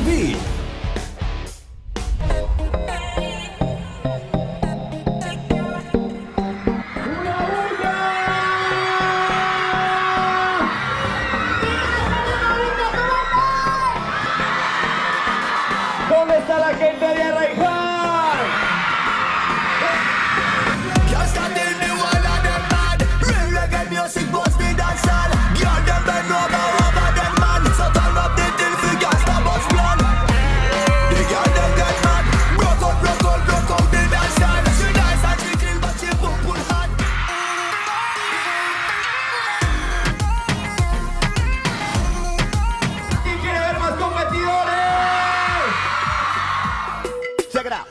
TV. ¿Dónde está la gente de Arraiján? ¿Quién quiere ver más competidores? Check it out.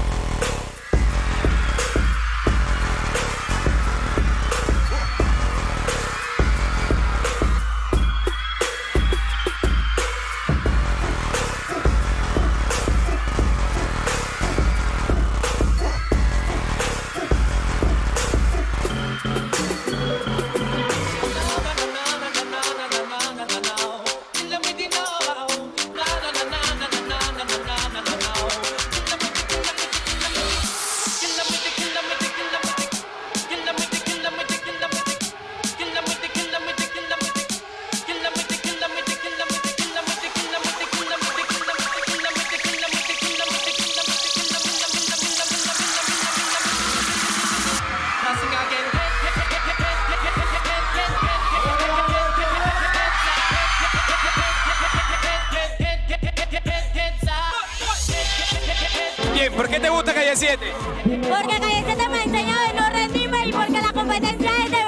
Bien, ¿por qué te gusta Calle 7? Porque Calle 7 me ha enseñado a no rendirme y porque la competencia es de